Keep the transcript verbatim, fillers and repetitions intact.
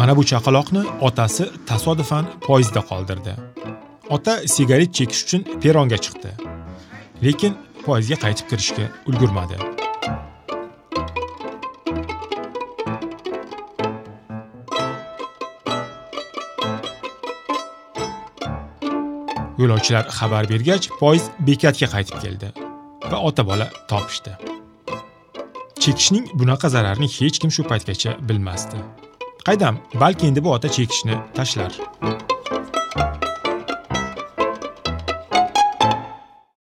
Mana bu chaqaloqni otasi tasodifan poyezdda qoldirdi. Ota sigaret chekish uchun peronga chiqdi, lekin poyezdga qaytib kirishga ulgurmadi. Yo'lovchilar xabar bergach, poyezd bekatga qaytib keldi va ota bola topishdi. Chekishning bunaqa zararini hech kim shu paytgacha bilmasdi. Qaydam, balki endi bu ota chekishni tashlar.